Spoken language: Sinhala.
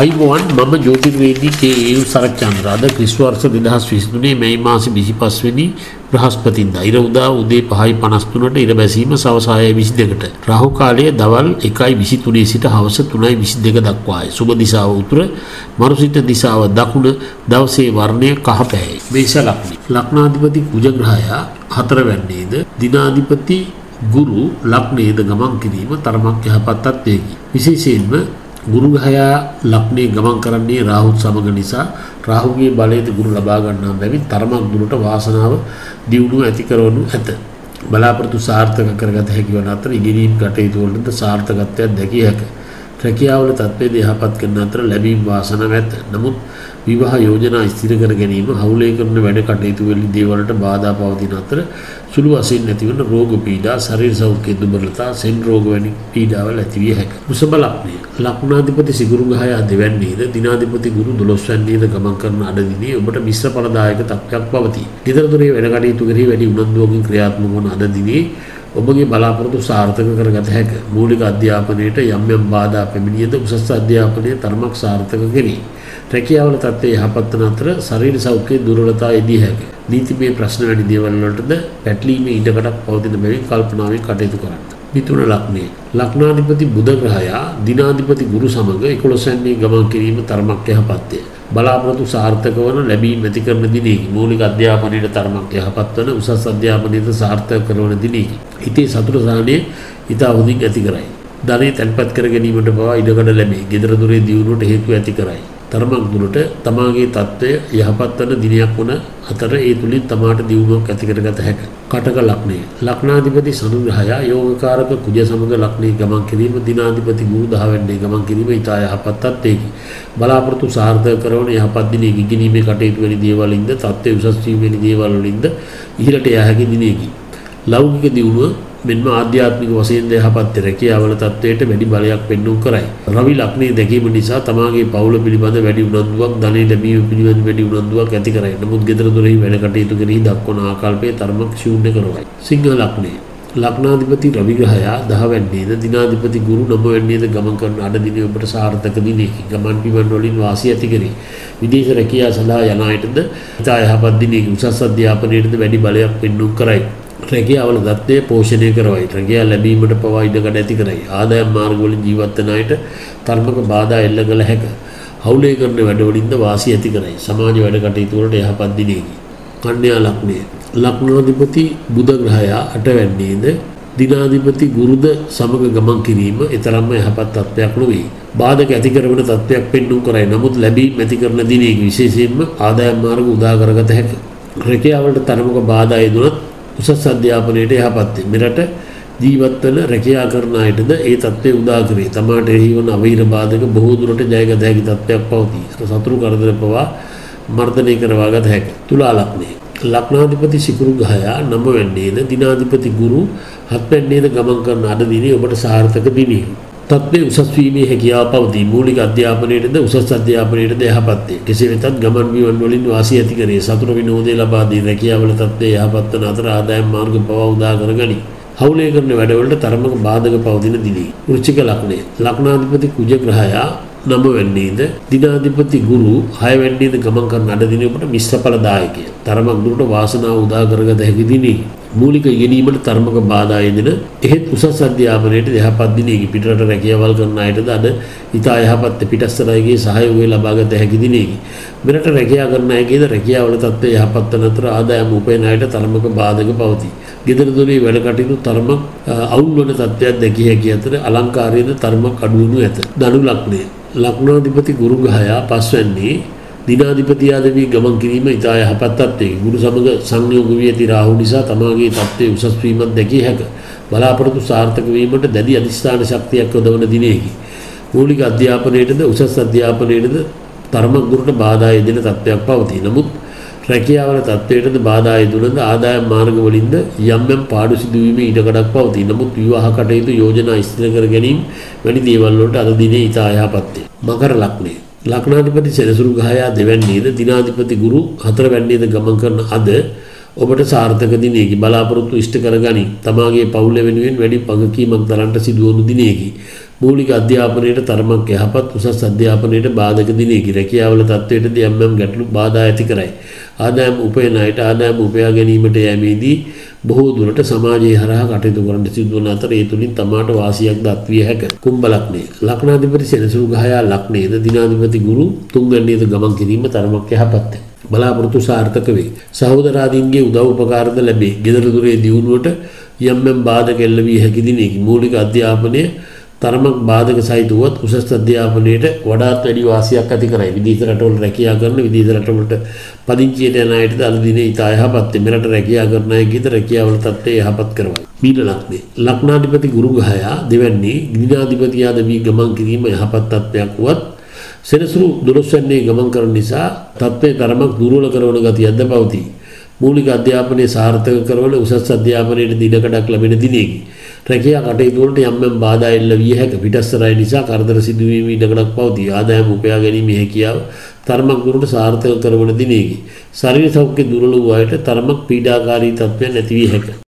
අයිබෝන් මම ජෝතිර්වේදී කේ.ඒ.යු. සරච්චන්ද්‍ර අද ක්‍රිස්තු වර්ෂ 2023 මැයි මාසේ 25 වෙනි බ්‍රහස්පතින්දා ඉර උදා උදේ 5:53ට ඉර බැසීම සවස් 6:22ට රාහු කාලය දවල් 1:23 සිට හවස 3:22 දක්වාය. සුබ දිශාව උතුර මරුසිට දිශාව දකුණ දවසේ වර්ණය කහ පැහැයි. මේෂ ලග්නය. ලග්නාධිපති කුජ ග්‍රහයා 4 වැන්නේද දිනාධිපති ගුරු ලග්නයේද ගමන් කිරීම තරමක් යහපත් තත්ත්වයකි. විශේෂයෙන්ම ගුරු ග්‍රහයා ලග්නයේ ගමන් කරන්නේ රාහුත් සමග නිසා රාහුගේ බලයේද ගුරු ලබා ගන්නා බැවින් තරමක් දුරට වාසනාව දියුණුව ඇති කරවනු ඇත. බලාපොරොත්තු සාර්ථක කරගත හැකි වන අතර ඉගෙනීම් කටයුතු වලට සාර්ථකත්වයක් දැකිය හැකිය. රැකියාවල තත්ත්වයේ යහපත් කරන අතර ලැබීම් වාසනාවක් ඇත. නමුත් විවාහ යෝජනා ස්ථිර කර ගැනීම හවුලේ කරන වැඩ කටයුතු වලින් දේවල්ට බාධා පවතින අතර සුළු වශයෙන් ඇතිවන රෝග පීඩා ශරීර සෞඛ්‍ය දුර්වලතා සෙන් රෝග වැනි පීඩාවල් ඇති විය හැකිය. වෘෂභ ලග්නය. ලග්නාධිපති සිගුරු ග්‍රහයා දෙවැන්නේද දිනාධිපති ගුරු 12 වැන්නේද ගමන් කරන අද දිනේ ඔබට මිශ්‍ර ඵලදායක තත්ත්වයක් පවතී. ගෙදර දොරේ වැඩ කටයුතු කෙරෙහි වැඩි උනන්දුවකින් ක්‍රියාත්මක වන අද දිනේ ඔබගේ බලාපොරොත්තු සාර්ථක කරගත හැක. මූලික අධ්‍යාපනයේට යම් යම් බාධා පැමිණියද උසස් අධ්‍යාපනයේ තරමක් සාර්ථක කෙරේ. රැකියාවල තත්ත්වයේ යහපත් වන අතර ශරීර සෞඛ්‍ය දුර්වලතා එදී හැකිය. නීතිමය ප්‍රශ්න වැනි දේවල් වලටද පැටලීමේ ඉඩකඩක් පවතින බැවින් කල්පනාවෙන් කටයුතු කරන්න. මිථුන ලග්නය. ලග්නාධිපති බුධ ග්‍රහයා දිනාධිපති ගුරු සමග 11 වැන්නේ ගමන් කිරීම තරමක් යහපත්ය. බලාපොරොත්තු සාර්ථක වන ලැබීම් ඇති කරන දිනෙකි. මූලික අධ්‍යාපනයේ තරමක් යහපත් වන උසස් අධ්‍යාපනයේ සාර්ථක කරන දිනෙකි. හිතේ සතුට සහනය ඉතා හොඳින් ඇති කරයි. ධනෙ තැන්පත් කර ගැනීමට පවා ඉඩකඩ ලැබේ. ගෙදර දොරේ දියුණුවට හේතු ඇති කරයි. තරමක් දුරට තමාගේ තත්ත්වය යහපත් වන දිනයක් වන අතර ඒ තුලින් තමාට දියුණුවක් ඇති කරගත හැකිය. කටක ලග්නය. ලග්නාධිපති සනු ග්‍රහයා යෝගකාරක කුජ සමග ලග්නයේ ගමන් කිරීම දිනාධිපති ගුරු 10 වැන්නේ ගමන් කිරීම ඉතා යහපත් තත්ත්වයකි. බලාපොරොත්තු සාර්ථක කරන යහපත් දිනයක ඉගෙනීමේ කටයුතු වැනි දේවල් වලින්ද තත්ත්වය උසස් වීම වැනි දේවල් වලින්ද ඉහළට යා හැකි දිනයකි. ලෞකික දියුණුව මෙන්ම ආධ්‍යාත්මික වශයෙන් යහපත් රැකියාවල තත්ත්වයට වැඩි බලයක් පෙන්වු කරයි. රවි ලග්නයේ දැකීම නිසා තමාගේ පවුල පිළිබඳ වැඩි උනන්දුවක් ධනෙ ලැබීම පිළිබඳ වැඩි උනන්දුවක් ඇති කරයි. නමුත් ගෙදර දොරෙහි වැඩ කටයුතු කෙරෙහි දක්වන ආකල්පය තරමක් ශූන්‍ය කරවයි. සිංහ ලග්නය. ලග්නාධිපති රවි ග්‍රහයා 10 වැන්නේද දිනාධිපති ගුරු 9 වැන්නේද ගමන් කරන අද දිනේ ඔබට සාර්ථක දිනයකි. ගමන් බිමන් වලින් වාසිය ඇති කරේ. විදේශ රැකියාව සඳහා යන අයටද ඉතා යහපත් දිනයක උසස් අධ්‍යාපනයේද වැඩි බලයක් පෙන්වු කරයි. රැකියාවල தත්ත්වය පෝෂණය කරවයි. රැකියාව ලැබීමට පවා ඉඩකඩ ඇති කරයි. ආදායම් මාර්ගවලින් ජීවත් වන අයට තරමක බාධා එල්ල කළ හැක. හවුලේ කරන වැඩවලින්ද වාසිය ඇති කරයි. සමාජ වැඩ කටයුතු වලට යහපත් දිනයකි. කන්‍යා ලග්නය. ලග්නාධිපති බුධ ග්‍රහයා 8 වැන්නේද දිනාධිපති ගුරුද සමග ගමන් කිරීම ඊතරම්ම යහපත් තත්ත්වයක් නොවේ. බාධක ඇති කරන තත්ත්වයක් පෙන්වු කරයි. නමුත් ලැබීම් ඇති කරන දිනයක විශේෂයෙන්ම ආදායම් මාර්ග උදා කරගත හැක. රැකියාවලට තරමක බාධා යෙදුනත් උසස් අධ්‍යාපනයට යහපත් වේ. මෙරට ජීවත් වන රැකියා කරන අයටද ඒ තත්ත්වය උදා කරේ. තමාට එහි වන අවහිර බාධක බොහෝ දුරට ජයගත හැකි තත්ත්වයක් පවතී. සතුරු කරදර පවා මර්ධනය කරවාගත හැකිය. තුලා ලග්නය. ලග්නාධිපති සිකුරු ග්‍රහයා 9 වැන්නේද දිනාධිපති ගුරු 7 වැන්නේද ගමන් කරන අද දිනේ ඔබට සාර්ථක දිනයකි. තත්ත්වයේ උසස් වීමේ හැකියාව පවතී. මූලික අධ්‍යාපනයේද උසස් අධ්‍යාපනයේද යහපත් වේ. කෙසේ වෙතත් ගමන් බිමන් වලින් වාසිය ඇති කරේ. සතුට විනෝදය ලබා දී රැකියාවල තත්ත්වයේ යහපත් වන අතර ආදායම් මාර්ග පවා උදා කරගනි. හවුලේ කරන වැඩවලට තරමක බාධක පවතින දිනේ. වෘශ්චික ලග්නය. ලග්නාධිපති කුජ ග්‍රහයා 9 වැන්නේද දිනාධිපති ගුරු 6 වැන්නේද ගමන් කරන අද දිනේ ඔබට මිශ්‍ර ඵලදායකය. තරමක් දුරට වාසනාව උදා කරගත හැකි දිනේ. මූලික ඉගෙනීමට තරමක බාධා යෙදෙන එහෙත් උසස් අධ්‍යාපනයට යහපත් දිනයකි. පිටරට රැකියාවල් කරන අයටද අද ඉතා යහපත් පිටස්තර අයගේ සහයෝගය ලබාගත හැකි දිනයකි. මෙරට රැකියාව කරන අයගේද රැකියාවල තත්ත්වය යහපත් වන අතර ආදායම් උපයන අයට තරමක බාධක පවතී. ගෙදර දොරේ වැඩ කටයුතු තරමක් අවුල් වන තත්ත්වයක් දැකිය හැකි අතර අලංකාරයේද තරමක් අඩු වනු ඇත. ධනු ලග්නය. ලග්නාධිපති ගුරු ග්‍රහයා 5 වැන්නේ දිනාධිපති ආදී ගමන් කිරීම ඉතා යහපත් තත්ත්වයකි. ගුරු සමග සංයෝග වී ඇති රාහු නිසා තමාගේ තත්ත්වයේ උසස් වීමක් දැකිය හැක. බලාපොරොත්තු සාර්ථක වීමට දැඩි අධිෂ්ඨාන ශක්තියක් යොදවන දිනයකි. මූලික අධ්‍යාපනයේද උසස් අධ්‍යාපනයේද තරමක් දුරට බාධා යෙදෙන තත්ත්වයක් පවතී. නමුත් රැකියාවල තත්ත්වයටද බාධා යෙදුනද ආදායම් මාර්ග වලින්ද යම් යම් පාඩු සිදුවීමේ ඉඩකඩක් පවතී. නමුත් විවාහ කටයුතු යෝජනා ඉස්තර කර ගැනීම වැනි දේවල් වලට අද දිනේ ඉතා යහපත් වේ. මකර ලග්නය. ලග්නාධිපති සෙනසුරු ග්‍රහයා 2 වැන්නේද දිනාධිපති ගුරු 4 වැන්නේද ගමන් කරන අද ඔබට සාර්ථක දිනයකි. බලාපොරොත්තු ඉෂ්ට කරගනි. තමාගේ පවුල වෙනුවෙන් වැඩි වගකීමක් දරන්නට සිදුවන දිනයකි. මූලික අධ්‍යාපනයට තරමක් යහපත් උසස් අධ්‍යාපනයට බාධක දිනේකි. රැකියාවල තත්ත්වයටදී යම් ගැටලු බාධා ඇති කරයි. ආදායම් උපයන අයට ආදායම් උපයා ගැනීමට යෑමේදී බොහෝ දුරට සමාජයේ හරහා කටයුතු කරන්න සිදු වන අතර ඒ තුලින් තමාට වාසියක් දක්විය හැක. කුම්භ ලග්නය. ලග්නාධිපති සෙනසුරු ග්‍රහයා ලග්නයේද දිනාධිපති ගුරු තුන්වැන්නේද ගමන් කිරීම තරමක් යහපත්ය. බලාපොරොත්තු සාර්ථක වේ. සහෝදරාදීන්ගේ උදව් උපකාරද ලැබේ. ගෙදර දොරේ දියුණුවට යම් බාධක එල්ල වී හැකි දිනකි. මූලික අධ්‍යාපනය තරමක් බාධක සහිත වුවත් උසස් අධ්‍යාපනයට වඩාත් වැඩි වාසියක් ඇති කරයි. විදේශ රටවල රැකියා කරන විදේශ රටවලට පදිංචියට යන අයට අද දිනේ ඉතා යහපත්. මෙරට රැකියා කරන අයගේ රැකියාවල තත්ත්වය යහපත් කරවයි. මීන ලග්නය. ලග්නාධිපති ගුරු ග්‍රහයා දෙවැන්නේ දිනාධිපතියාද වී ගමන් කිරීම යහපත් තත්ත්වයක් වුවත් සෙනසුරු 12 වෙනිදේ ගමන් කරන නිසා තත්ත්වය තරමක් දුර්වල කරන ගතියක්ද පවතී. මූලික අධ්‍යාපනයේ සාර්ථක කරවන උසස් අධ්‍යාපනයේ දිනකඩක් ලැබෙන දිනේකි. රැකියා කටයුතු වලට යම් බාධා එල්ල විය හැක. පිටස්තරය නිසා කරදර සිදුවීම ඉඩකඩක් පවතී. ආදායම් උපයා ගැනීමේ හැකියාව තරමක් දුරට සාර්ථක කරවන දිනේකි. ශරීර සෞඛ්‍ය දුර්වල වූ අයට තරමක් පීඩාකාරී තත්ත්වයන් ඇති විය හැක.